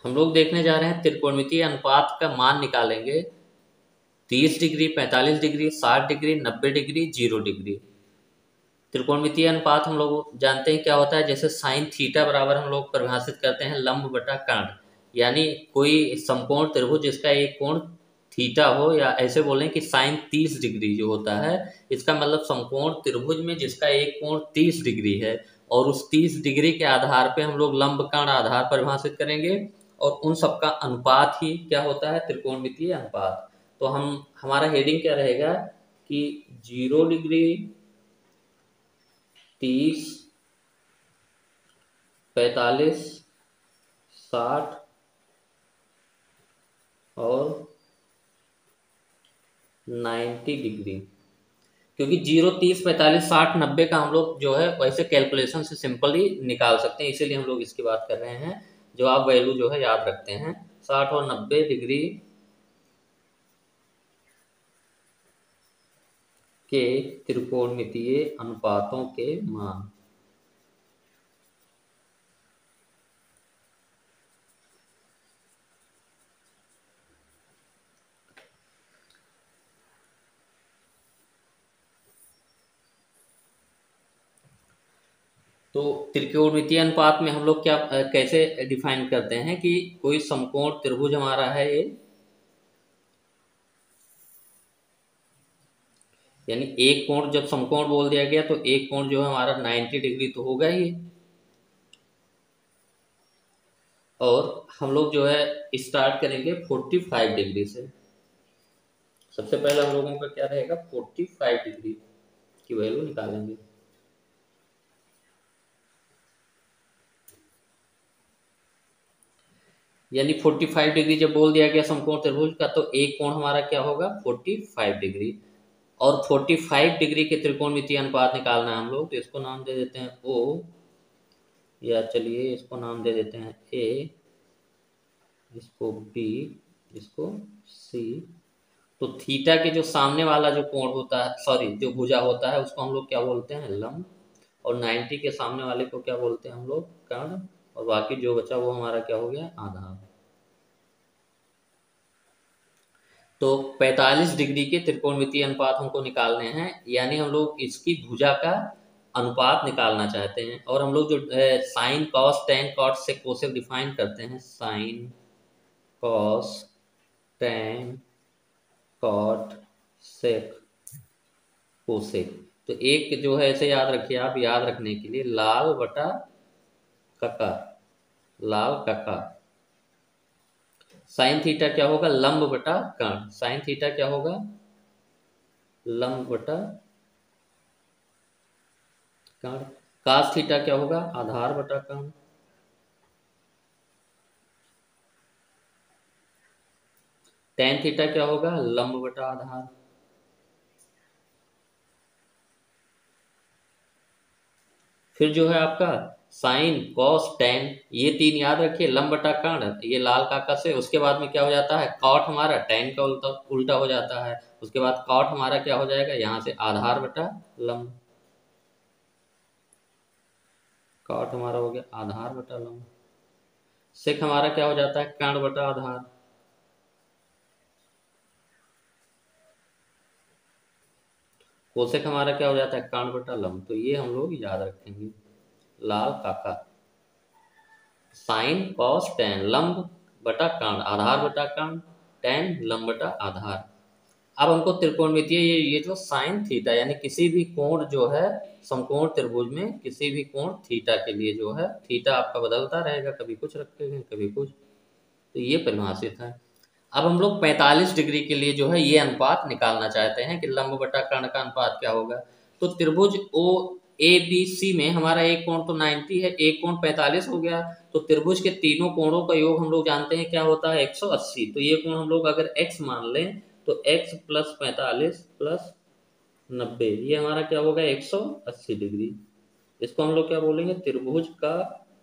हम लोग देखने जा रहे हैं त्रिकोणमितीय अनुपात का मान निकालेंगे। 30 degree, 45 degree, 60 degree, 90 degree, 0 degree. त्रिकोणमितीय अनुपात हम लोग जानते हैं क्या होता है। जैसे साइन थीटा बराबर हम लोग परिभाषित करते हैं लंब बटा कर्ण, यानी कोई समकोण त्रिभुज जिसका एक कोण थीटा हो, या ऐसे बोलें कि साइन 30 डिग्री जो होता है, इसका मतलब समकोण त्रिभुज में जिसका एक कोण 30 डिग्री है, और उस 30 डिग्री के आधार पे हम लोग लंब कर्ण आधार परिभाषित करेंगे, और उन सबका अनुपात ही क्या होता है, त्रिकोणमितीय अनुपात। तो हम हमारा हेडिंग क्या रहेगा कि 0 डिग्री, 30, 45, 60 और 90 डिग्री। क्योंकि 0, 30, 45, 60, 90 का हम लोग जो है वैसे कैलकुलेशन से सिंपल ही निकाल सकते हैं, इसीलिए हम लोग इसकी बात कर रहे हैं। जो आप वैल्यू जो है याद रखते हैं, 60 और 90 डिग्री के त्रिकोणमितीय अनुपातों के मान। तो त्रिकोणमितीय अनुपात में हम लोग क्या कैसे डिफाइन करते हैं कि कोई समकोण त्रिभुज हमारा है ये, यानी एक कोण जब समकोण बोल दिया गया तो एक कोण जो है हमारा 90 डिग्री तो होगा ही। और हम लोग जो है स्टार्ट करेंगे 45 डिग्री से। सबसे पहले हम लोगों का क्या रहेगा, 45 डिग्री की वैल्यू निकालेंगे। यानी 45 डिग्री जब बोल दिया गया समकोण त्रिभुज का, तो एक कोण हमारा क्या होगा, 45 डिग्री। और 45 डिग्री के त्रिकोणमितीय अनुपात निकालना है हम लोग, तो इसको नाम दे देते हैं ओ, या चलिए इसको नाम दे देते हैं ए, इसको बी, इसको सी। तो थीटा के जो सामने वाला जो कोण होता है, सॉरी जो भुजा होता है, उसको हम लोग क्या बोलते हैं, लंब। और 90 के सामने वाले को क्या बोलते हैं हम लोग, कर्ण। और बाकी जो बचा वो हमारा क्या हो गया, आधार। तो 45 डिग्री के त्रिकोणमितीय अनुपात हमको निकालने हैं, यानी हम लोग इसकी भुजा का अनुपात निकालना चाहते हैं। और हम लोग जो sine cos tan cot sec cosec define करते हैं, sine cos tan cot sec cosec. तो एक जो है ऐसे याद रखिए आप, याद रखने के लिए लाल बटा कका, लाल कका। साइन थीटा क्या होगा, लंब बटा कर्ण। साइन थीटा क्या होगा, लंब बटा कर्ण। कास थीटा क्या होगा, आधार बटा कर्ण। टेन थीटा क्या होगा, लंब बटा आधार। फिर जो है आपका साइन कॉस टेन, ये तीन याद रखिए, लंब बटा कर्ण, ये लाल काका से। उसके बाद में क्या हो जाता है, कॉट हमारा टेन का उल्टा उल्टा हो जाता है। उसके बाद कॉट हमारा क्या हो जाएगा, यहाँ से आधार बटा लंब। कॉट हमारा हो गया आधार बटा लंब। सेक हमारा क्या हो जाता है, कर्ण बटा आधार। कोसेक हमारा क्या हो जाता है, कर्ण बटा लंब। तो ये हम लोग याद रखेंगे, लाल काका। साइन कॉस टेन, लंब बटा कर्ण, आधार बटा कर्ण, टेन लंब बटा आधार। अब हमको त्रिकोणमितीय ये जो साइन थीटा, यानी किसी भी कोण जो है समकोण त्रिभुज में किसी भी कोण थीटा के लिए जो है, थीटा आपका बदलता रहेगा, कभी कुछ रखते हैं कभी कुछ, तो ये परिभाषित है। अब हम लोग 45 डिग्री के लिए जो है ये अनुपात निकालना चाहते हैं कि लंब बटा कर्ण का अनुपात क्या होगा। तो त्रिभुज ओ ए बी सी में हमारा एक कोण तो 90 है, एक कोण 45 हो गया। तो त्रिभुज के तीनों कोणों का योग हम लोग जानते हैं क्या होता है, 180। तो ये कोण हम लोग अगर x मान लें, तो x प्लस 45 प्लस 90, ये हमारा क्या होगा, 180 डिग्री। इसको हम लोग क्या बोलेंगे, त्रिभुज का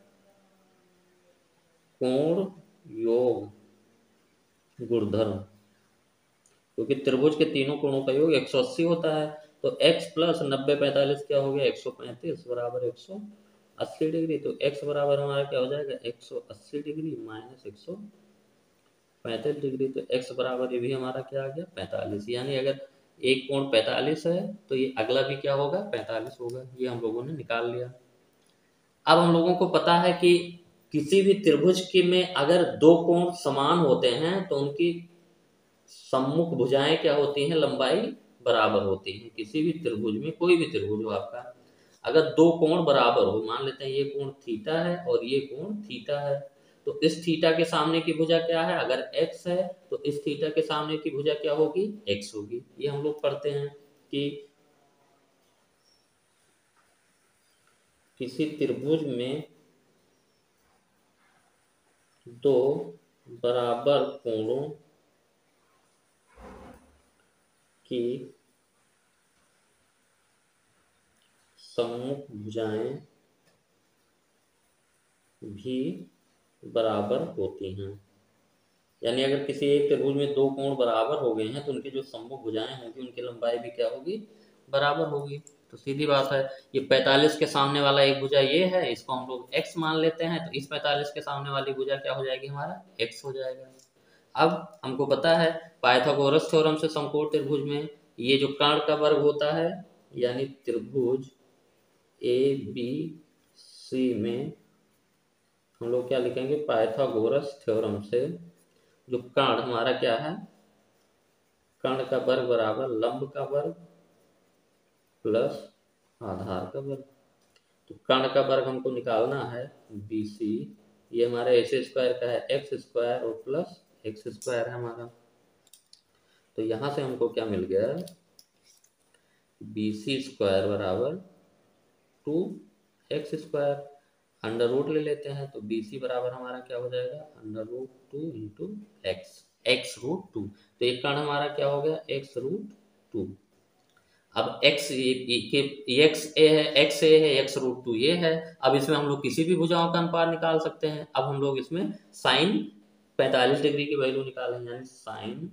कोण योग गुणधर्म। क्योंकि त्रिभुज के तीनों कोणों का योग 180 होता है। तो x प्लस 90 45 क्या हो गया, 135 बराबर 180। 180 डिग्री, तो x बराबर हमारा क्या हो जाएगा 180 डिग्री माइनस 145 डिग्री, तो x बराबर ये भी हमारा क्या आ गया 45। यानी अगर एक कोण 45 है तो ये अगला भी क्या होगा 45 होगा। ये हम लोगों ने निकाल लिया। अब हम लोगों को पता है कि किसी भी त्रिभुज के में अगर दो कोण समान होते हैं तो उनकी सम्मुख भुजाएं क्या होती हैं, लंबाई बराबर होती है। किसी भी त्रिभुज में, कोई भी त्रिभुज हो आपका, अगर दो कोण बराबर हो, मान लेते हैं ये कोण थीटा है और ये कोण थीटा है, तो इस थीटा के सामने की भुजा क्या है, अगर x है तो इस थीटा के सामने की भुजा क्या होगी, x होगी। ये हम लोग पढ़ते हैं कि किसी त्रिभुज में दो बराबर कोणों की सम्मुख भुजाएं भी बराबर होती हैं। यानी अगर किसी एक त्रिभुज में दो कोण बराबर हो गए हैं तो उनकी जो सम्मुख भुजाएं होंगी उनकी लंबाई भी क्या होगी, बराबर होगी। तो सीधी बात है, ये 45 के सामने वाला एक भुजा ये है, इसको हम लोग x मान लेते हैं, तो इस 45 के सामने वाली भुजा क्या हो जाएगी, हमारा x हो जाएगा। अब हमको पता है पाइथागोरस थ्योरम से समकोण त्रिभुज में ये जो कर्ण का वर्ग होता है, यानी त्रिभुज ए बी सी में हम लोग क्या लिखेंगे, पाइथागोरस थ्योरम से जो कर्ण हमारा क्या है, कर्ण का वर्ग बराबर लंब का वर्ग प्लस आधार का वर्ग। तो कर्ण का वर्ग हमको निकालना है बी सी, ये हमारा ए स्क्वायर का है एक्स स्क्वायर और प्लस एक्स स्क्वायर है हमारा। तो यहां से हमको क्या मिल गया, बी सी स्क्वायर बराबर 2x स्क्वायर, अंडर रूट ले लेते हैं तो बी सी बराबर हमारा क्या हो जाएगा, √2 × x√2। तो एक कर्ण हमारा क्या हो गया, x√2। अब x एक्स ए है, x ए है, x√2 ये है। अब इसमें हम लोग किसी भी भुजाओं का अनुपात निकाल सकते हैं। अब हम लोग इसमें साइन 45 डिग्री की वैल्यू निकालेंगे, यानी साइन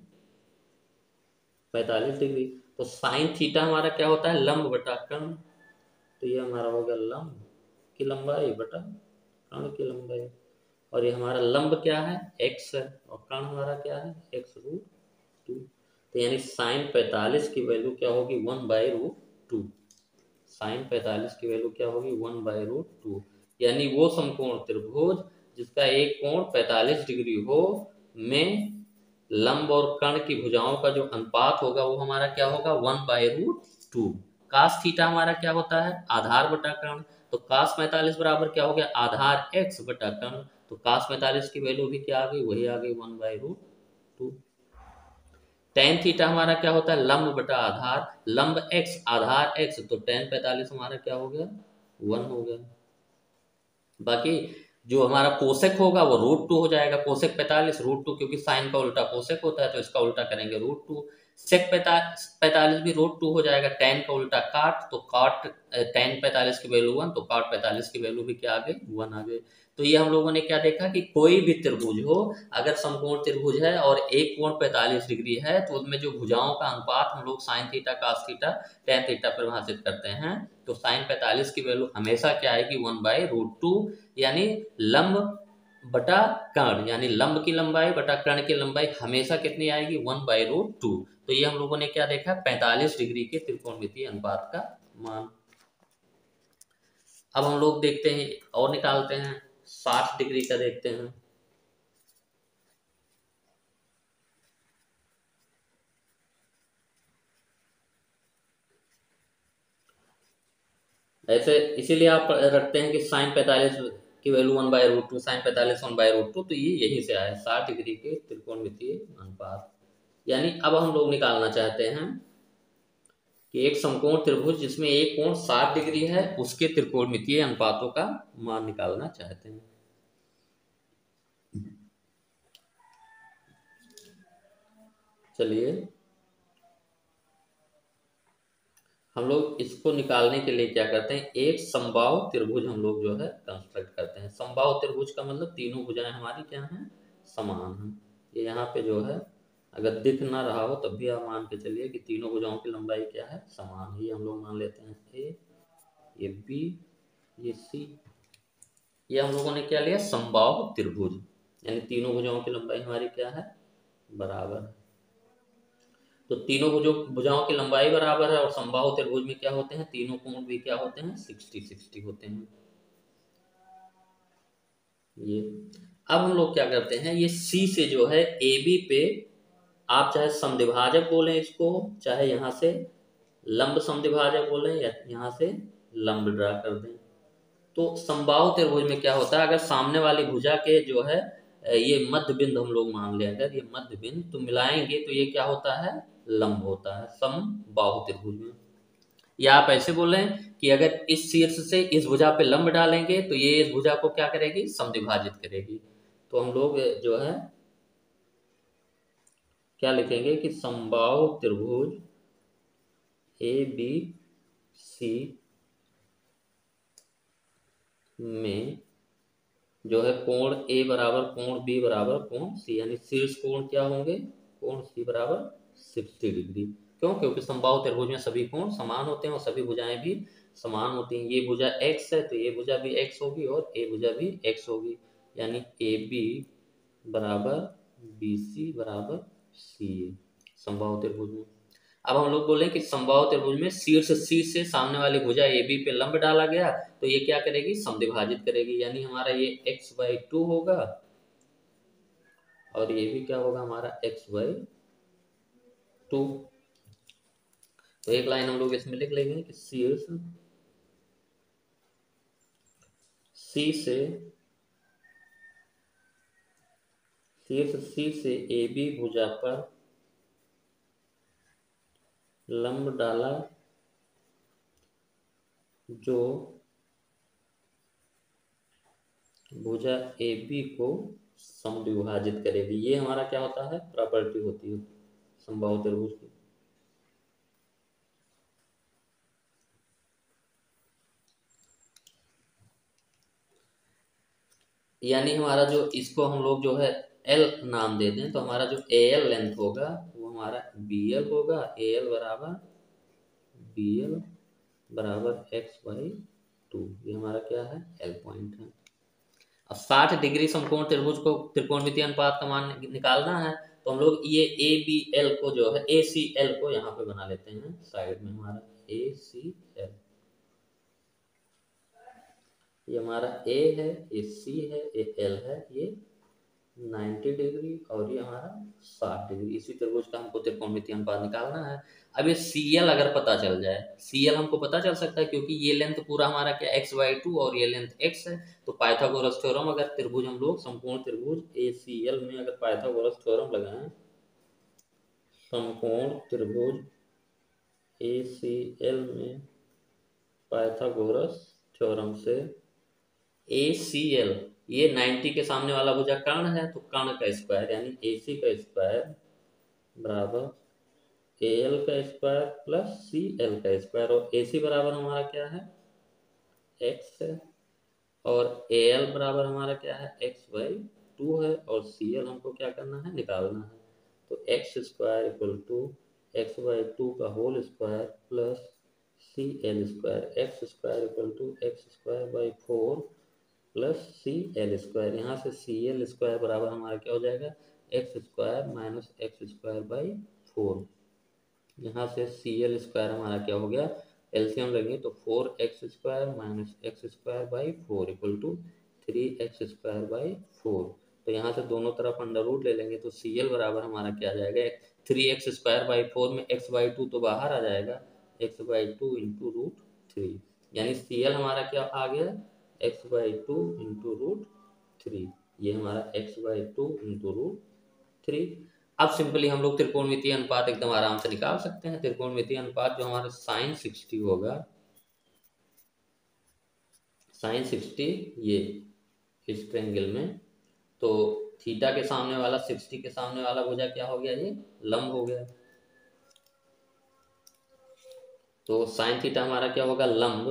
45 डिग्री। तो साइन थीटा हमारा क्या होता है, लंब बटा कर्ण। तो ये हमारा हो गया लंब की लंबाई बटा कर्ण की लंबाई, और ये हमारा लंब क्या है, x है, और कर्ण हमारा क्या है, x√2। तो यानी साइन 45 की वैल्यू क्या होगी, 1/√2। साइन 45 की वैल्यू क्या होगी, 1/√2। यानी वो समकोण त्रिभुज जिसका एक कोण 45 डिग्री हो में लंब और कर्ण की भुजाओं का जो अनुपात होगा वो हमारा क्या होगा, 1/√2। कास थीटा हमारा क्या होता है, आधार बटा कर्ण। तो कास 45 बराबर क्या हो गया, आधार x बटा कर्ण। तो कास 45 की वैल्यू भी क्या आ गई, वही आ गई 1/√2। टेन थीटा हमारा क्या होता है, लंब बटा आधार, लंब x आधार x, तो टेन 45 हमारा क्या हो गया, 1 हो गया। बाकी जो हमारा कोसेक होगा वो √2 हो जाएगा। कोसेक 45 √2, क्योंकि साइन का उल्टा कोसेक होता है, तो इसका उल्टा करेंगे √2। सेक 45 भी √2 हो जाएगा। टेन का उल्टा काट, तो काट टेन 45 की वैल्यू 1, तो काट 45 की वैल्यू भी क्या आ गई, 1 आ गई। तो ये हम लोगों ने क्या देखा कि कोई भी त्रिभुज हो, अगर समकोण त्रिभुज है और एक कोण 45 डिग्री है, तो उसमें जो भुजाओं का अनुपात हम लोग sine theta, cos theta, tan theta परिभाषित करते हैं। तो साइन 45 की वैल्यू हमेशा क्या आएगी, 1/√2। यानी लंब बटा कर्ण, यानी लंब की लंबाई बटा कर्ण की लंबाई हमेशा कितनी आएगी, 1/√2। तो ये हम लोगों ने क्या देखा, 45 डिग्री के त्रिकोणमितीय अनुपात का मान। अब हम लोग देखते हैं और निकालते हैं, 60 डिग्री का देखते हैं। ऐसे इसीलिए आप रखते हैं कि साइन 45 की वैल्यू 1/√2, साइन 45 1/√2, तो ये यहीं से आया 60 डिग्री के त्रिकोणमितीय अनुपात। यानी अब हम लोग निकालना चाहते हैं कि एक समकोण त्रिभुज जिसमें एक कोण 60 डिग्री है उसके त्रिकोणमितीय अनुपातों का मान निकालना चाहते हैं। चलिए हम लोग इसको निकालने के लिए क्या करते हैं, एक समबाहु त्रिभुज हम लोग जो है कंस्ट्रक्ट करते हैं। समबाहु त्रिभुज का मतलब तीनों भुजाएं हमारी क्या हैं, समान हैं। ये यहाँ पे जो है अगर दिख ना रहा हो तब भी आप मान के चलिए कि तीनों भुजाओं की लंबाई क्या है, समान। ये हम लोग मान लेते हैं ए, ये बी, ये सी। ये हम लोगों ने क्या लिया, समबाहु त्रिभुज, यानी तीनों भुजाओं की लंबाई हमारी क्या है, बराबर है। तो तीनों भुजाओं की लंबाई बराबर है और समबाहु त्रिभुज में क्या होते हैं, तीनों कोण भी क्या होते हैं, 60-60 होते हैं। ये अब हम लोग क्या करते हैं, ये सी से जो है ए बी पे आप चाहे समद्विभाजक बोलें इसको, चाहे यहां से लंब समद्विभाजक बोलें या यहां से लंब ड्रा कर दें। तो समबाहु त्रिभुज में क्या होता है, अगर सामने वाली भुजा के जो है ये मध्य बिंदु हम लोग मान लें, अगर ये मध्य बिंदु तो मिलाएंगे तो ये क्या होता है, लंब होता है समबाहु त्रिभुज में। या आप ऐसे बोलें कि अगर इस शीर्ष से इस भुजा पे लंब डालेंगे तो ये इस भुजा को क्या करेगी, समद्विभाजित करेगी। तो हम लोग जो है क्या लिखेंगे कि समबाहु त्रिभुज ए बी सी में जो है कोण ए बराबर कोण बी बराबर कोण सी, यानी शीर्ष कोण क्या होंगे, कोण सी बराबर 60 डिग्री। क्यों, क्योंकि समबाहु त्रिभुज में सभी कोण समान होते हैं और सभी भुजाएं भी समान होती हैं। ये भुजा x है तो ये भुजा भी x होगी और ए भुजा भी x होगी, यानी ए बी बराबर बी सी बराबर सी ए समबाहु त्रिभुज में। अब हम लोग बोले कि समबाहु त्रिभुज में शीर्ष सी से सामने वाली भुजा ए बी पे लंब डाला गया तो ये क्या करेगी, समद्विभाजित करेगी, यानी हमारा ये x/2 होगा और ये भी क्या होगा हमारा x/2। तो एक लाइन हम लोग इसमें लिख लेंगे कि शीर्ष सी से ए बी भुजा पर लंब डाला जो भुजा ए बी को समद्विभाजित करेगी। ये हमारा क्या होता है, प्रॉपर्टी होती है समबाहु त्रिभुज की। यानी हमारा जो इसको हम लोग जो है एल नाम दे दें तो हमारा जो ए एल लेंथ होगा वो हमारा बी एल होगा, ए एल बराबर बी एल बराबर x/2। ये हमारा क्या है, एल पॉइंट है। अब 60 डिग्री समकोण त्रिभुज को त्रिकोणमितीय अनुपात का मान निकालना है तो हम लोग ये ए बी एल को जो है ए सी एल को यहाँ पे बना लेते हैं साइड में, हमारा ए सी एल, ये हमारा ए है, ये सी है, ये एल है, ये 90 डिग्री और ये हमारा 60 डिग्री। इसी त्रिभुज का हमको त्रिकोणमितीय अनुपात निकालना है। अब ये CL अगर पता चल जाए, CL हमको पता चल सकता है क्योंकि ये लेंथ पूरा हमारा क्या x/2 और ये लेंथ x है। तो पाइथागोरस थ्योरम अगर त्रिभुज हम लोग समकोण त्रिभुज ACL में अगर पाइथागोरस थ्योरम लगाएं, समकोण त्रिभुज ACL में पाइथागोरस थ्योरम से ACL, ये 90 के सामने वाला भुजा कर्ण है तो कर्ण का स्क्वायर यानी AC का स्क्वायर बराबर AL का स्क्वायर प्लस CL का स्क्वायर, और AC बराबर हमारा क्या है, x है, और AL बराबर हमारा क्या है, x/2 है, और CL हमको क्या करना है, निकालना है। तो x² = x/2 का whole square plus CL square, x² = x²/4 plus CL²। यहाँ से CL² बराबर हमारा क्या हो जाएगा, x² - x²/4। यहाँ से CL² हमारा क्या हो गया, एलसीएम लेंगे तो 4x² - x²/4 = 3x²/4। तो यहाँ से दोनों तरफ अंडर रूट ले लेंगे तो CL बराबर हमारा क्या आ जाएगा, 3x²/4 में x/2 तो बाहर आ जाएगा, x/2 × √3, यानी CL हमारा क्या आ गया, x/2 × √3। ये हमारा x/2 × √3। अब सिंपली हम लोग त्रिकोणमितीय अनुपात एकदम आराम से निकाल सकते हैं। त्रिकोणमितीय अनुपात जो हमारा sin60 होगा, sin60 ये इस ट्रायंगल में, तो थीटा के सामने वाला 60 के सामने वाला भुजा क्या हो गया, ये लंब हो गया। तो sin थीटा हमारा क्या होगा, लंब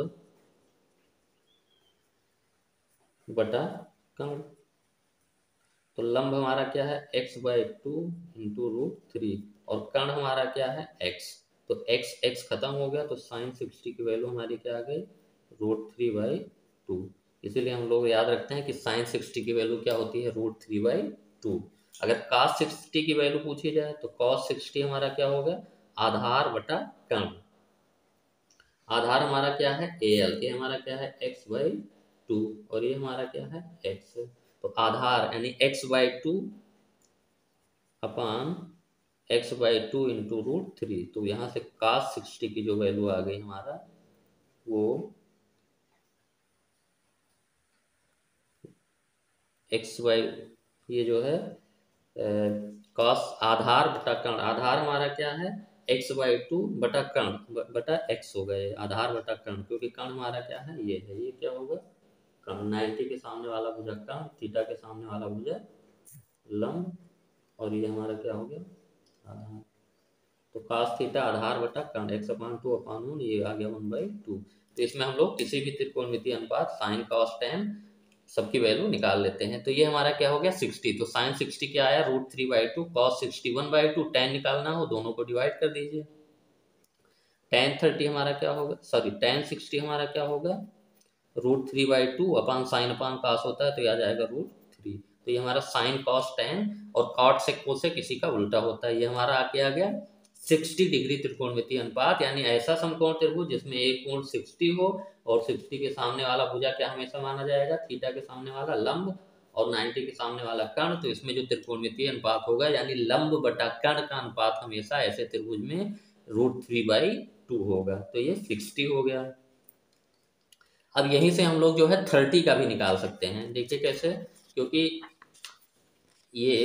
बटा कर्ण। तो लंब हमारा क्या है, x/2 × √3 और कर्ण हमारा क्या है, x। तो x खत्म हो गया तो sin60 की वैल्यू हमारी क्या आ गई, √3/2। इसीलिए हम लोग याद रखते हैं कि साइन 60 की वैल्यू क्या होती है, √3/2। अगर cos 60 की वैल्यू पूछी जाए तो cos 60 हमारा क्या होगा, आधार बटा कर्ण। आधार हमारा क्या है AL, ये हमारा क्या है x/2, और ये हमारा क्या है x। तो आधार यानी x/2 अपान x/2 इंटू √3। तो यहाँ से cos 60 की जो वैल्यू आ गई हमारा वो x/, ये जो है कॉस आधार बटा कर्ण, आधार हमारा क्या है x/2 बटा कर्ण बटा x हो गए, आधार बटा कर्ण, क्योंकि कर्ण हमारा क्या है ये है, ये क्या होगा कर्ण। 90 के सामने वाला भुजा कर्ण, थीटा के सामने वाला भुजा लंब, और ये हमारा क्या हो गया आधार। तो cos थीटा आधार बटा कर्ण x/2 ये आ गया 1/2। तो इसमें हम लोग किसी भी त्रिकोणमितीय अनुपात साइन कॉस टेन सबकी वैल्यू निकाल लेते हैं। तो ये हमारा क्या हो गया 60, तो साइन 60 क्या आया √3/2, cos 60 1/2, टेन निकालना हो दोनों को डिवाइड कर दीजिए। tan 30 हमारा क्या होगा, सॉरी tan 60 हमारा क्या होगा √3/2 अपान साइन अपान कॉस होता है तो यह आ जाएगा √3। तो ये हमारा साइन कॉस टेन और कॉट से कोसेक किसी का उल्टा होता है। ये हमारा आके आ गया 60 डिग्री त्रिकोणमितीय अनुपात, यानी ऐसा समकोण त्रिभुज जिसमें एक कोण 60 हो और 60 के सामने वाला भुजा क्या हमेशा माना जाएगा, थीटा के सामने वाला लंब और 90 के सामने वाला कर्ण। तो इसमें जो त्रिकोणमितीय अनुपात होगा यानी लंब बटा कर्ण का अनुपात हमेशा ऐसे त्रिभुज में √3/2 होगा। तो ये 60 हो गया। अब यहीं से हम लोग जो है 30 का भी निकाल सकते हैं। देखिए कैसे, क्योंकि ये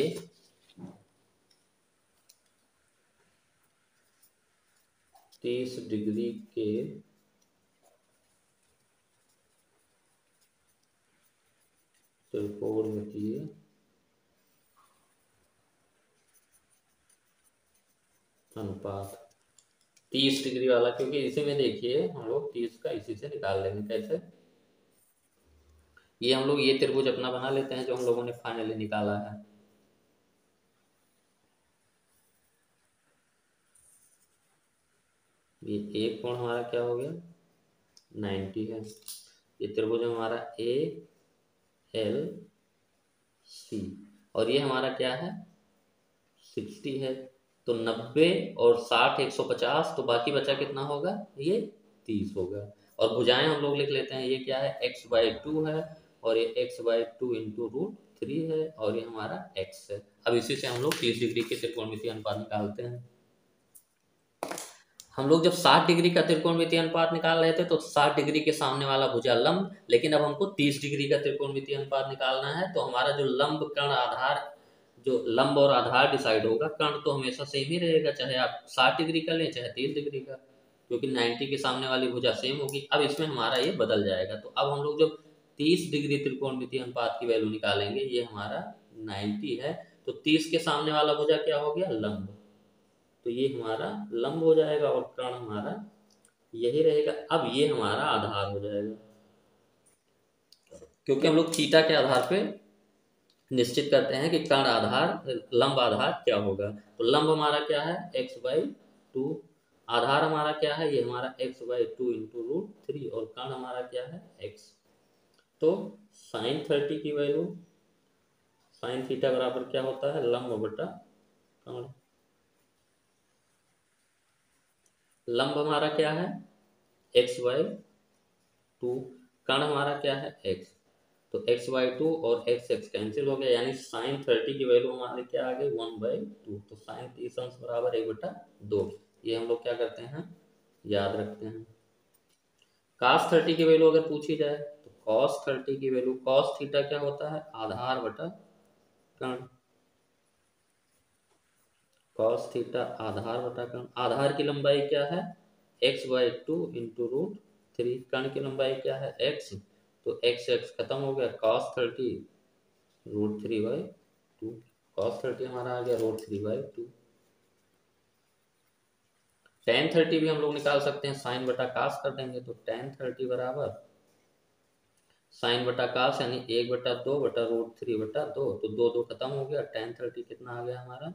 30 डिग्री के त्रिकोणमितीय अनुपात 30 डिग्री वाला, क्योंकि इसी में देखिए हम लोग 30 का इसी से निकाल लेंगे। कैसे, ये हम लोग ये त्रिभुज अपना बना लेते हैं जो हम लोगों ने फाइनली निकाला है। ये एक कोण हमारा क्या हो गया 90 है। ये त्रिभुज हमारा ALC, और ये हमारा क्या है 60 है। तो 90 और 60 150, तो बाकी बचा कितना होगा, ये 30 होगा। और भुजाएं हम लोग लिख लेते हैं, ये क्या है x/2 है, और ये x/2 इंटू √3 है, और ये हमारा x है। अब इसी से हम लोग 30 डिग्री के त्रिकोणमितीय अनुपात निकालते हैं। हम लोग जब 60 डिग्री का त्रिकोणमितीय अनुपात निकाल रहे थे तो 60 डिग्री के सामने वाला भुजा लंब, लेकिन अब हमको 30 डिग्री का त्रिकोणमितीय अनुपात निकालना है। तो हमारा जो लंब कर्ण आधार, जो लंब और आधार डिसाइड होगा, कर्ण तो हमेशा सेम ही रहेगा, चाहे आप 60 डिग्री का लें चाहे 30 डिग्री का, क्योंकि 90 के सामने वाली भुजा सेम होगी। अब इसमें हमारा ये बदल जाएगा। तो अब हम लोग जब 30 डिग्री त्रिकोणमितीय अनुपात की वैल्यू निकालेंगे, ये हमारा 90 है, तो 30 के सामने वाला भुजा क्या हो गया लंब, तो ये हमारा लंब हो जाएगा और कर्ण हमारा यही रहेगा। अब ये हमारा आधार हो जाएगा, क्योंकि हम लोग थीटा के आधार पे निश्चित करते हैं कि कर्ण आधार लंब आधार क्या होगा। तो लंब हमारा क्या है x/2, आधार हमारा क्या है, ये हमारा x/2 इंटू √3, और कर्ण हमारा क्या है x। तो साइन 30 की वैल्यू, साइन थीटा बराबर क्या होता है लंब बटा कर्ण। लंब हमारा क्या है x/2, कर्ण हमारा क्या है x। तो x/2 और x कैंसिल हो गया, यानी साइन 30 की वैल्यू हमारे क्या आ गई 1/2। तो साइन 30 अंश बराबर 1/2। ये हम लोग क्या करते हैं याद रखते हैं। cos 30 की वैल्यू अगर पूछी जाए तो cos 30 की वैल्यू, cos थीटा क्या होता है आधार बटा कर्ण। cos थीटा आधार बटा कर्ण, आधार की लंबाई क्या है x/2 इंटू √3, कर्ण की लंबाई क्या है x। तो x खत्म हो गया, cos 30 √3/2, cos 30 हमारा आ गया √3/2। tan 30 भी हम लोग निकाल सकते हैं, साइन बटा कास कर देंगे। तो tan 30 बराबर साइन बटा कास यानी 1/2 बटा √3/2, तो 2 खत्म हो गया, tan 30 कितना आ गया हमारा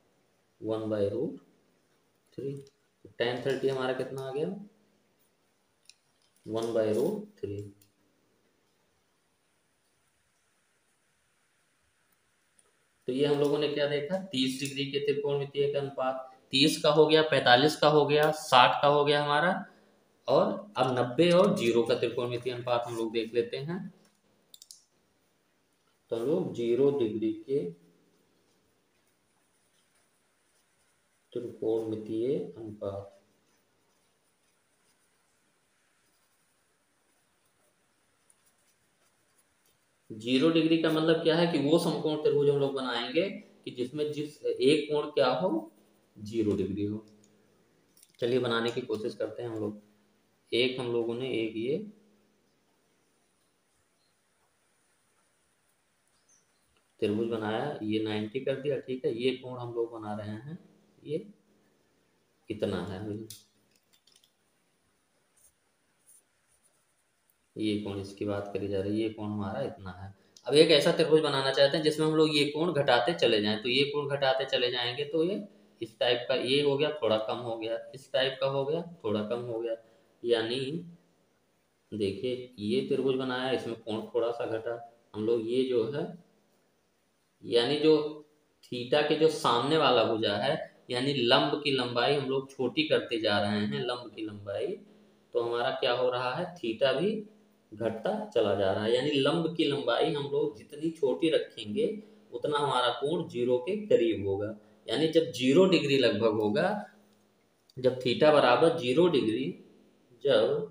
1/√3। tan 30 हमारा कितना आ गया 1/√3। तो ये हम लोगों ने क्या देखा, 30 डिग्री के त्रिकोणमितीय का अनुपात, 30 का हो गया, 45 का हो गया, 60 का हो गया हमारा, और अब 90 और 0 का त्रिकोणमितीय अनुपात हम लोग देख लेते हैं। तो हम लोग 0 डिग्री के त्रिकोणमितीय अनुपात, 0 डिग्री का मतलब क्या है कि वो समकोण त्रिभुज हम लोग बनाएंगे कि जिसमें जिस एक कोण क्या हो, 0 डिग्री हो। चलिए बनाने की कोशिश करते हैं हम लोग। एक हम लोगों ने एक ये त्रिभुज बनाया, ये 90 कर दिया, ठीक है। ये कोण हम लोग बना रहे हैं, ये इतना है, ये कोण इसकी बात करी जा रही है, ये कोण हमारा इतना है। अब एक ऐसा त्रिभुज बनाना चाहते हैं जिसमें हम लोग ये कोण घटाते चले जाएं, तो ये कोण घटाते चले जाएंगे तो ये इस टाइप का, ये हो गया थोड़ा कम हो गया, इस टाइप का हो गया थोड़ा कम हो गया। यानी देखिए ये त्रिभुज बनाया, इसमें कोण थोड़ा सा घटा, हम लोग ये जो है, यानी जो थीटा के जो सामने वाला भुजा है, यानी लंब की लंबाई हम लोग छोटी करते जा रहे हैं, लंब की लंबाई। तो हमारा क्या हो रहा है, थीटा भी घटता चला जा रहा है, यानी लंब की लंबाई हम लोग जितनी छोटी रखेंगे उतना हमारा कोण 0 के करीब होगा। यानी जब 0 डिग्री लगभग होगा, जब थीटा बराबर 0 डिग्री, जब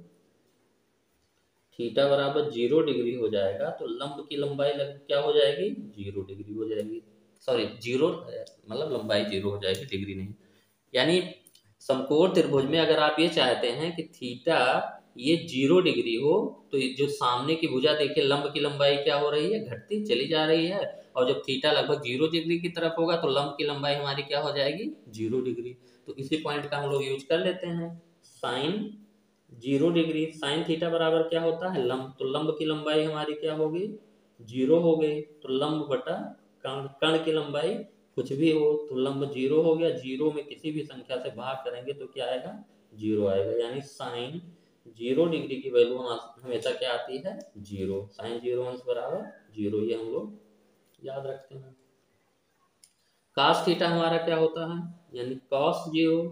थीटा बराबर 0 डिग्री हो जाएगा तो लंब की लंबाई क्या हो जाएगी, 0 डिग्री हो जाएगी। सॉरी, 0 मतलब लंबाई 0 हो जाएगी, डिग्री नहीं। यानी समकोण त्रिभुज में अगर आप ये चाहते हैं कि थीटा ये 0 डिग्री हो, तो जो सामने की भुजा देखिए, लंब की लंबाई क्या हो रही है, घटती चली जा रही है। और जब थीटा लगभग 0 डिग्री की तरफ होगा तो लंब की लंबाई हमारी क्या हो जाएगी, 0 डिग्री। तो इसी पॉइंट का हम लोग यूज कर लेते हैं। साइन 0 डिग्री, साइन थीटा बराबर क्या होता है, लंब। तो लंब की लंबाई हमारी क्या होगी, 0 हो गई। तो लंब बटा कर्ण, कर्ण की लंबाई कुछ भी हो तो लंब 0 हो गया। 0 में किसी भी संख्या से भाग करेंगे तो क्या आएगा, 0 आएगा। यानी साइन 0 डिग्री की वैल्यू हमेशा क्या आती है, 0। साइन 0 अंश बराबर 0, ये हम लोग याद रखते हैं। कास थीटा हमारा क्या होता है, यानी कॉस 0,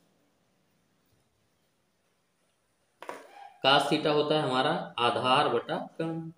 कास थीटा होता है हमारा आधार बटा कर्ण,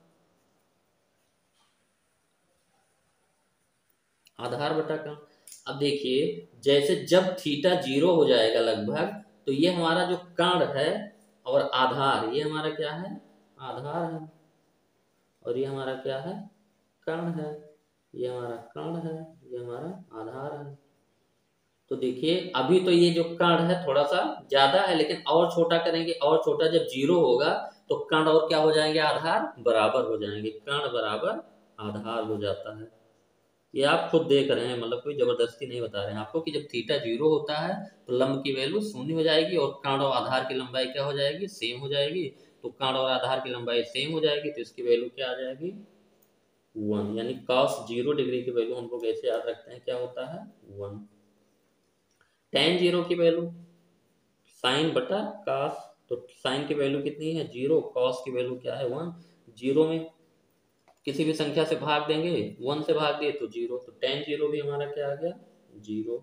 आधार बटा कर्ण। अब देखिए जैसे जब थीटा 0 हो जाएगा लगभग, तो ये हमारा जो कर्ण है और आधार, ये हमारा क्या है, आधार है, और ये हमारा क्या है, कर्ण है। ये हमारा कर्ण है, ये हमारा आधार है। तो देखिए अभी तो ये जो कर्ण है थोड़ा सा ज्यादा है, लेकिन और छोटा करेंगे, और छोटा जब 0 होगा तो कर्ण और क्या हो जाएंगे, आधार बराबर हो जाएंगे, कर्ण बराबर आधार हो जाता है। ये आप खुद देख रहे हैं, मतलब कोई जबरदस्ती नहीं बता रहे हैं आपको कि जब थीटा 0 होता है तो लंब की वैल्यू 0 हो जाएगी और कर्ण और आधार की लंबाई क्या हो जाएगी, सेम हो जाएगी। तो कर्ण और आधार की लंबाई सेम हो जाएगी तो इसकी वैल्यू क्या आ जाएगी, 1। यानी cos 0 डिग्री की वैल्यू हम लोग ऐसे याद रखते हैं, क्या होता है, 1। tan 0 की वैल्यू साइन बटा cos, तो साइन की वैल्यू कितनी है, 0, cos की वैल्यू क्या है, 1। 0 में किसी भी संख्या से भाग देंगे, 1 से भाग दिए तो 0, तो tan 0 भी हमारा क्या आ गया, 0।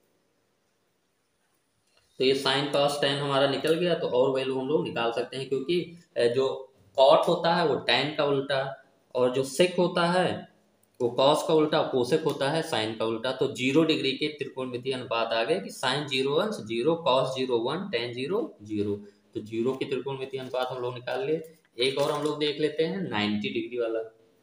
तो ये साइन cos tan हमारा निकल गया। तो और वैल्यू हम लोग निकाल सकते हैं, क्योंकि जो cot होता है वो tan का उल्टा, और जो sec होता है वो cos का उल्टा, कोसेक होता है साइन का उल्टा। तो 0 डिग्री के त्रिकोणमितीय अनुपात आ गए कि साइन 0 अंश 0, cos 0 1, tan 0 0। तो 0 के त्रिकोणमितीय अनुपात हम लोग निकाल लिए। एक और हम लोग देख लेते हैं 90 डिग्री वाला।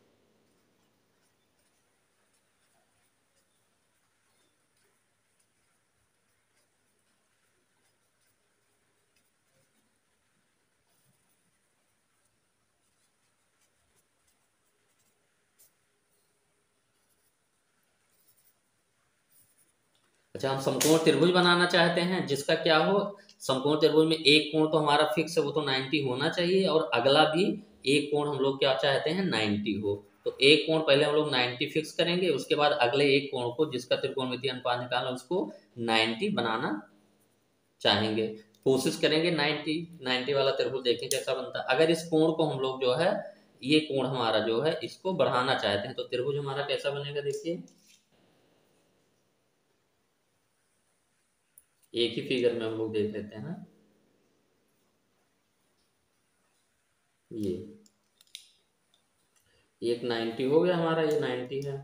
अच्छा, हम समकोण त्रिभुज बनाना चाहते हैं जिसका क्या हो, समकोण त्रिभुज में एक कोण तो हमारा फिक्स है, वो तो 90 होना चाहिए, और अगला भी एक कोण हम लोग क्या चाहते हैं, 90 हो। तो एक कोण पहले हम लोग 90 फिक्स करेंगे, उसके बाद अगले एक कोण को जिसका त्रिकोणमितीय अनुपात निकालना उसको 90 बनाना चाहेंगे। कोशिश करेंगे 90 वाला त्रिभुज देखें कैसा बनता है। अगर इस कोण को हम लोग जो है, ये कोण हमारा जो है इसको बढ़ाना चाहते हैं तो त्रिभुज हमारा कैसा बनेगा, देखिए एक ही फिगर में हम लोग देख लेते हैं। ये एक 90 हो गया हमारा, ये 90 है।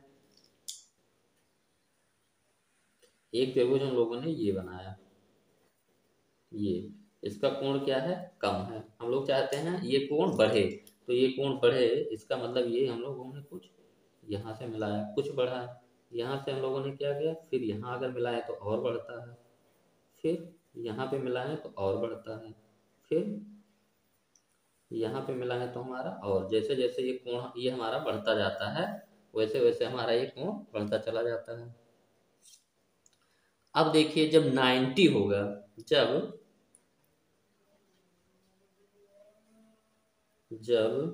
एक त्रिभुज हम लोगों ने ये बनाया, ये इसका कोण क्या है, कम है। हम लोग चाहते हैं ये कोण बढ़े, तो ये कोण बढ़े इसका मतलब ये हम लोगों ने कुछ यहाँ से मिलाया, कुछ बढ़ा। यहाँ से हम लोगों ने क्या किया, फिर यहाँ अगर मिलाए तो और बढ़ता है, फिर यहाँ पे मिलाएं तो और बढ़ता है, फिर यहाँ पे मिलाएं तो हमारा, और जैसे जैसे ये कोण ये हमारा बढ़ता जाता है वैसे वैसे हमारा ये कोण बढ़ता चला जाता है। अब देखिए जब 90 होगा, जब जब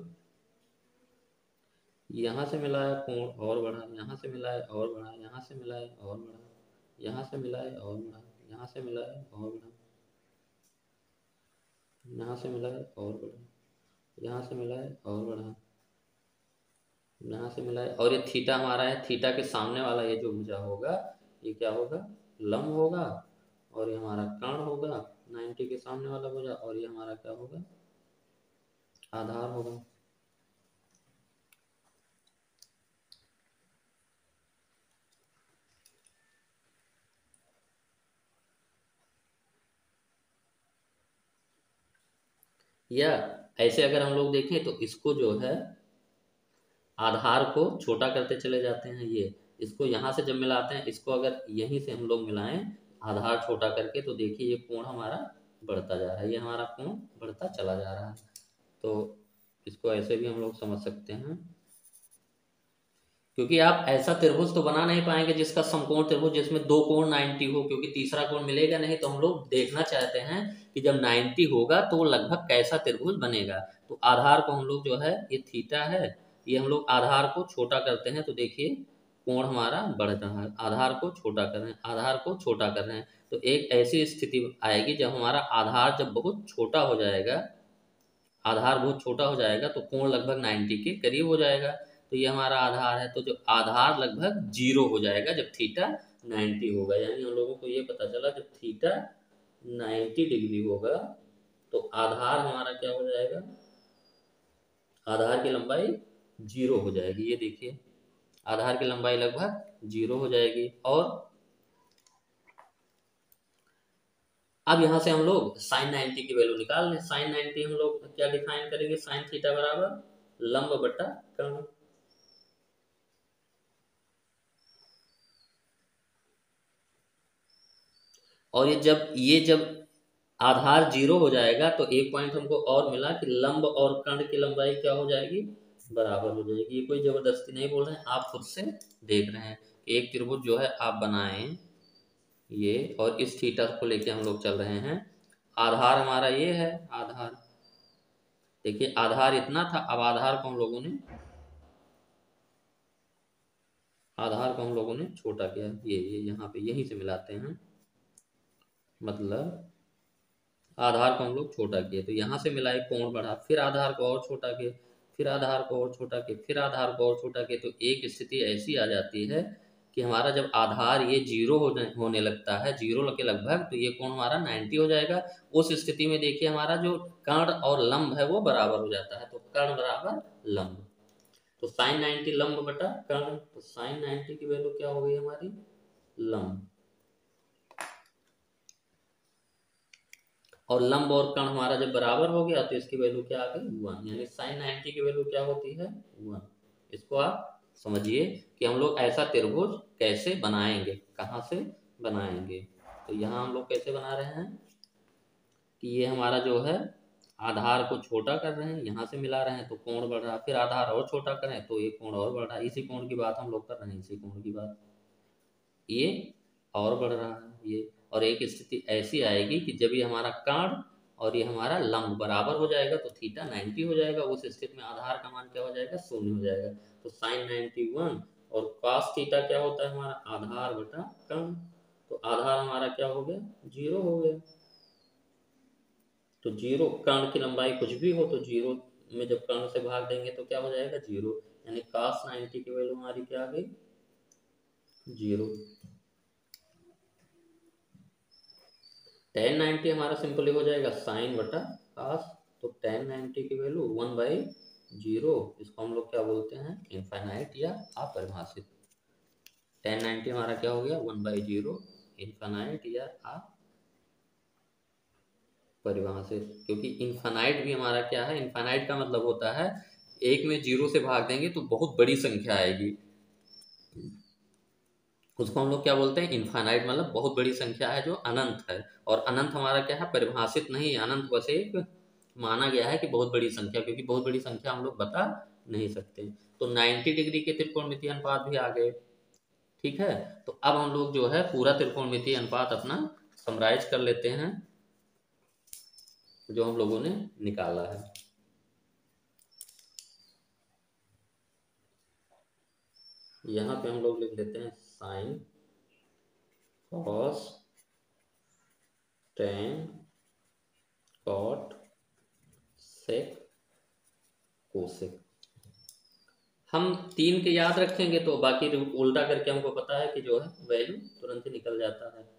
यहाँ से मिलाया कोण और बढ़ा, यहाँ से मिलाए और बढ़ा, यहाँ से मिलाए और बढ़ा, यहाँ से मिलाए और बढ़ा, यहाँ से मिलाए और बढ़ा, यहाँ से मिलाए और बढ़ा, यहाँ से मिलाए और बढ़ा, यहाँ से मिलाए, और ये थीटा हमारा है, थीटा के सामने वाला ये जो भुजा होगा ये क्या होगा, लंब होगा, और ये हमारा कर्ण होगा 90 के सामने वाला भुजा, और ये हमारा क्या होगा, आधार होगा। या ऐसे अगर हम लोग देखें तो इसको जो है आधार को छोटा करते चले जाते हैं, ये इसको यहाँ से जब मिलाते हैं, इसको अगर यहीं से हम लोग मिलाएं आधार छोटा करके, तो देखिए ये कोण हमारा बढ़ता जा रहा है, ये हमारा कोण बढ़ता चला जा रहा है। तो इसको ऐसे भी हम लोग समझ सकते हैं, क्योंकि आप ऐसा त्रिभुज तो बना नहीं पाएंगे जिसका समकोण त्रिभुज जिसमें दो कोण 90 हो, क्योंकि तीसरा कोण मिलेगा नहीं। तो हम लोग देखना चाहते हैं कि जब 90 होगा तो लगभग कैसा त्रिभुज बनेगा। तो आधार को हम लोग जो है, ये थीटा है, ये हम लोग आधार को छोटा करते हैं, तो देखिए कोण हमारा बढ़ रहा है, आधार को छोटा कर रहे हैं, आधार को छोटा कर रहे हैं। तो एक ऐसी स्थिति आएगी जब हमारा आधार जब बहुत छोटा हो जाएगा, आधार बहुत छोटा हो जाएगा तो कोण लगभग 90 के करीब हो जाएगा। तो ये हमारा आधार है, तो जो आधार लगभग 0 हो जाएगा जब थीटा 90 होगा। यानी हम लोगों को ये पता चला जब थीटा 90 डिग्री होगा तो आधार हमारा क्या हो जाएगा, आधार की लंबाई 0 हो जाएगी। ये देखिए आधार की लंबाई लगभग 0 हो जाएगी। और अब यहाँ से हम लोग साइन 90 की वैल्यू निकाल लें। साइन 90 हम लोग क्या डिफाइन करेंगे, साइन थीटा बराबर लंब बटा कर्ण। और ये जब आधार 0 हो जाएगा तो एक पॉइंट हमको और मिला कि लंब और कर्ण की लंबाई क्या हो जाएगी, बराबर हो जाएगी। ये कोई जबरदस्ती नहीं बोल रहे हैं, आप खुद से देख रहे हैं। एक त्रिभुज जो है आप बनाएं ये, और इस थीटा को लेके हम लोग चल रहे हैं। आधार हमारा ये है, आधार देखिए आधार इतना था, अब आधार को हम लोगों ने छोटा किया। ये यहाँ पे यहीं से मिलाते हैं, मतलब आधार को हम लोग छोटा किए तो यहाँ से मिलाए कोण बढ़ा, फिर आधार को और छोटा किए, फिर आधार को और छोटा किए, फिर आधार को और छोटा किए। तो एक स्थिति ऐसी आ जाती है कि हमारा जब आधार ये 0 होने लगता है, 0 के लगभग, तो ये कोण हमारा 90 हो जाएगा। उस स्थिति में देखिए हमारा जो कर्ण और लंब है वो बराबर हो जाता है, तो कर्ण बराबर लंब। तो साइन 90 लंब बटा कर्ण, तो साइन 90 की वैल्यू क्या हो गई हमारी, लंब। और लंब और कर्ण हमारा जब बराबर हो गया तो इसकी वैल्यू क्या आ गई, 1। यानी साइन 90 की वैल्यू क्या होती है, 1। इसको आप समझिए कि हम लोग ऐसा त्रिभुज कैसे बनाएंगे, कहाँ से बनाएंगे। तो यहाँ हम लोग कैसे बना रहे हैं कि ये हमारा जो है आधार को छोटा कर रहे हैं, यहाँ से मिला रहे हैं तो कोण बढ़ रहा है, फिर आधार और छोटा करें तो ये कोण और बढ़ रहा है। इसी कोण की बात हम लोग कर रहे हैं, इसी कोण की बात, ये और बढ़ रहा है ये। और एक स्थिति ऐसी आएगी कि जब ये हमारा कर्ण और ये हमारा लंब बराबर हो जाएगा तो थीटा 90 हो जाएगा। उस स्थिति में आधार का मान क्या हो जाएगा, 0 हो जाएगा। तो साइन 91 और कॉस थीटा क्या होता है हमारा, आधार बटा कर्ण। तो आधार हमारा क्या हो गया, 0 हो गया। तो 0 कर्ण की लंबाई कुछ भी हो तो 0 में जब कर्ण से भाग देंगे तो क्या हो जाएगा, 0। यानी कॉस 90 की वैल्यू हमारी क्या आ गई, 0। टेन 90 हमारा सिंपली हो जाएगा साइन बटा कास। तो टेन 90 की वैल्यू 1/0, इसको हम लोग क्या बोलते हैं, इनफाइनाइट या अपरिभाषित। टेन 90 हमारा क्या हो गया, 1/0 इनफाइनाइट या अपरिभाषित। क्योंकि इनफाइनाइट भी हमारा क्या है, इनफाइनाइट का मतलब होता है एक में जीरो से भाग देंगे तो बहुत बड़ी संख्या आएगी, उसको हम लोग क्या बोलते हैं, इनफाइनाइट। मतलब बहुत बड़ी संख्या है जो अनंत है। और अनंत हमारा क्या है, परिभाषित नहीं है, अनंत बस एक माना गया है कि बहुत बड़ी संख्या, क्योंकि बहुत बड़ी संख्या हम लोग बता नहीं सकते। तो 90 डिग्री के त्रिकोणमितीय अनुपात भी आ गए। ठीक है, तो अब हम लोग जो है पूरा त्रिकोणमितीय अनुपात अपना समराइज कर लेते हैं जो हम लोगों ने निकाला है। यहाँ पे हम लोग लिख लेते हैं sine cos tan cot sec cosec. हम तीन के याद रखेंगे तो बाकी उल्टा करके हमको पता है कि जो है वैल्यू तुरंत ही निकल जाता है।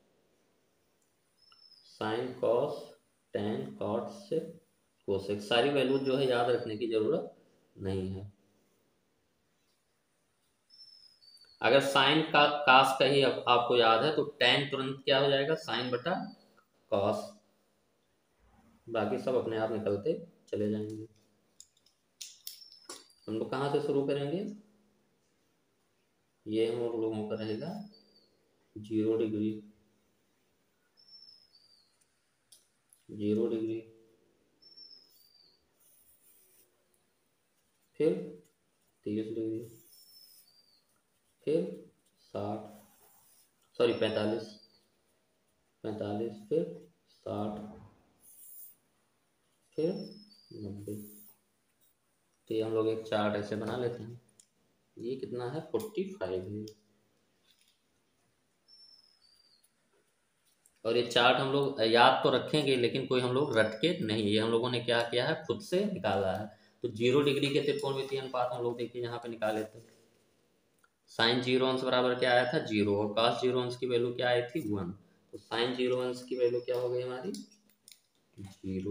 Sine cos tan cot sec cosec, सारी वैल्यू जो है याद रखने की जरूरत नहीं है। अगर साइन का कास का ही आपको याद है तो टेन तुरंत क्या हो जाएगा, साइन बटा कॉस, बाकी सब अपने आप निकलते चले जाएंगे। हम लोग कहाँ से शुरू करेंगे, ये हम लोगों का रहेगा 0 डिग्री, 0 डिग्री, फिर 30 डिग्री, फिर 60, सॉरी 45, 45, फिर 60, फिर 90। तो ये हम लोग एक चार्ट ऐसे बना लेते हैं। ये कितना है, 45 है। और ये चार्ट हम लोग याद तो रखेंगे लेकिन कोई हम लोग रट के नहीं, ये हम लोगों ने क्या किया है, खुद से निकाला है। तो 0 डिग्री के त्रिकोणमितीय अनुपात हम लोग देखिए यहाँ पे निकाले थे। साइन 0 अंश बराबर क्या आया था, 0, और कॉस 0 अंश की वैल्यू क्या आई थी, 1। तो साइन 0 अंश की वैल्यू क्या हो गई हमारी, 0,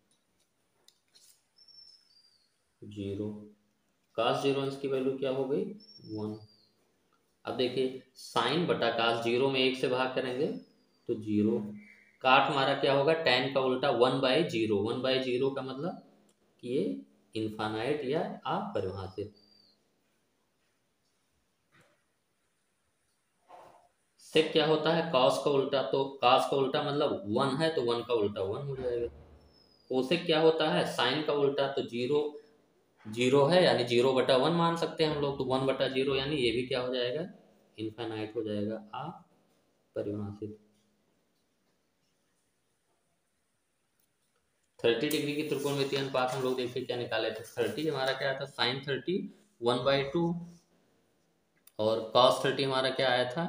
0। कॉस 0 अंश की वैल्यू क्या हो गई, 1। अब देखिए साइन बटा कॉस, 0 में 1 से भाग करेंगे तो 0। काट हमारा क्या होगा, टेन का उल्टा 1/0, 1/0 का मतलब कि ये इनफाइनाइट या अपरिभाषित। सेक क्या होता है, कॉस का उल्टा, तो कॉस का उल्टा मतलब 1 है तो 1 का उल्टा 1 हो जाएगा। कोसेक क्या होता है, साइन का उल्टा, तो 0, 0 है यानी 0/1 मान सकते हैं हम लोग, तो 1/0 यानी ये भी क्या हो जाएगा, इनफाइनाइट हो जाएगा, अपरिभाषित। 30 डिग्री की त्रिकोणमितीय अनुपात हम लोग देखिए क्या निकाले थे, 30 हमारा क्या था, साइन 30 1/2, और कॉस 30 हमारा क्या आया था,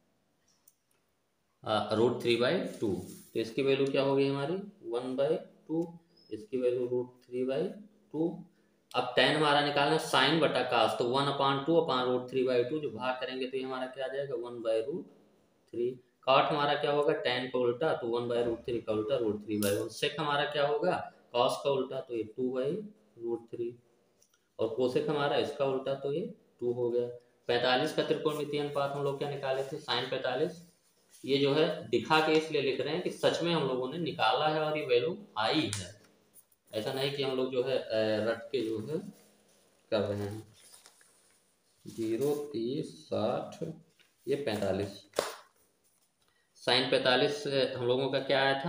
√3/2। तो इसकी वैल्यू क्या हो गई हमारी, 1/2, इसकी वैल्यू √3/2। अब टेन हमारा निकालना साइन बटा कास, तो 1/2/√3/2, जो भाग करेंगे तो ये हमारा क्या आ जाएगा, 1/√3। काट हमारा क्या होगा, टेन का उल्टा, तो 1/√3 का उल्टा √3/1। सेक हमारा क्या होगा, कॉस का उल्टा, तो ये 2/√3, और कोसेक हमारा इसका उल्टा, तो ये 2 हो गया। 45 का त्रिकोणमितीय अनुपात हम लोग क्या निकाले थे, साइन 45। ये जो है दिखा के इसलिए लिख रहे हैं कि सच में हम लोगों ने निकाला है और ये वैल्यू आई है, ऐसा नहीं कि हम लोग जो है रट के जो है कर रहे हैं। 0, 30, 60, ये 45। साइन 45 हम लोगों का क्या आया था,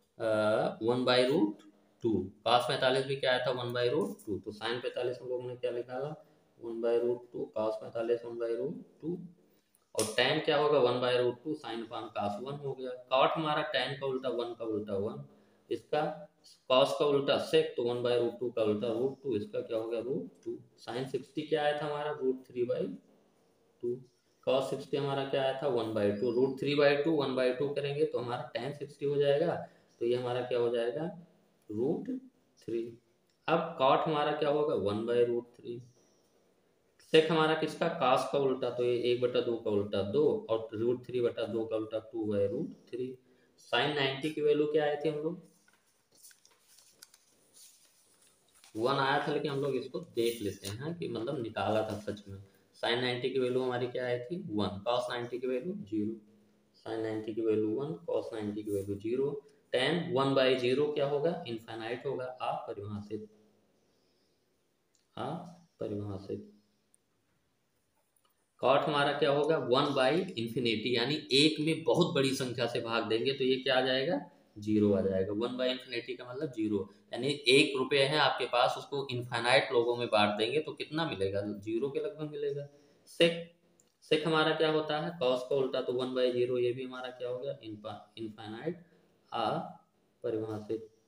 1/√2। कॉस 45 भी क्या आया था, 1/√2। तो साइन 45 हम लोगों ने क्या निकाला, 1/√2, कॉस 45 1/√2, और tan क्या होगा, 1/√2 साइन अपान कॉस 1 हो गया। कॉट हमारा tan का उल्टा 1 का उल्टा 1, इसका कॉस का उल्टा सेक, तो 1/√2 का उल्टा √2, इसका क्या हो गया, √2। साइन 60 क्या आया था हमारा, √3/2। कॉस 60 हमारा क्या आया था, 1/2, √3/2 1/2 करेंगे तो हमारा tan 60 हो जाएगा, तो ये हमारा क्या हो जाएगा, √3। अब कॉट हमारा क्या होगा, 1/√3। सेक हमारा किसका, कास का उल्टा, तो ये 1/2 का उल्टा 2, और √3/2 का उल्टा 2/√3। साइन 90 की वैल्यू क्या आए थे हम लोग, 1 आया था, लेकिन हम लोग इसको देख लेते हैं कि मतलब निकाला था सच में। साइन 90 की वैल्यू हमारी क्या आई थी 1, कॉस 90 की वैल्यू 0, साइन 90 की वैल्यू 1, कॉस 90 की वैल्यू 0। टेन 1/0 क्या होगा, इनफाइनाइट होगा, अपरिभाषित, अपरिभाषित। कॉट हमारा क्या होगा 1/इंफिनिटी, यानी एक में बहुत बड़ी संख्या से भाग देंगे तो ये क्या आ जाएगा, 0 आ जाएगा। 1/इंफिनिटी का मतलब 0, यानी 1 रुपये है आपके पास, उसको इनफाइनाइट लोगों में बांट देंगे तो कितना मिलेगा, 0 के लगभग मिलेगा। सेक, सेक हमारा क्या होता है, कॉस का उल्टा, तो 1/0, ये भी हमारा क्या हो गया, इनफाइनाइट, अपरिभाषित।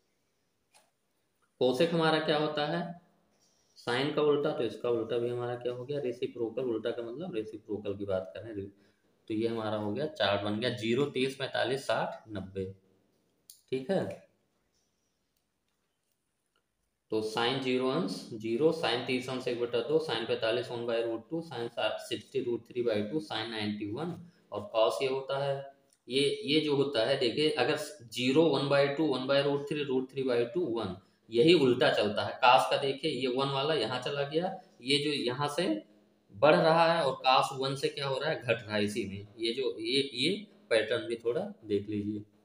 कोसेक हमारा क्या होता है, साइन का उल्टा, तो इसका उल्टा भी हमारा क्या हो गया, रेसिप्रोकल। उल्टा का मतलब रेसिप्रोकल की बात कर रहे हैं, तो ये हमारा हो गया चार्ट बन गया 0, 30, 45, 60, 90। ठीक है, तो साइन 0 अंश 0, साइन 30 अंश 1/2, साइन 45 1/√2, साइन 60 √3/2, साइन 91, और कॉस ये होता है, ये जो होता है देखिए, अगर 0 1/2, 1/√3, √3/2, 1, यही उल्टा चलता है। कास का देखिए, ये 1 वाला यहाँ चला गया, ये जो यहाँ से बढ़ रहा है, और कास 1 से क्या हो रहा है, घट रहा है। इसी में ये जो ये पैटर्न भी थोड़ा देख लीजिए।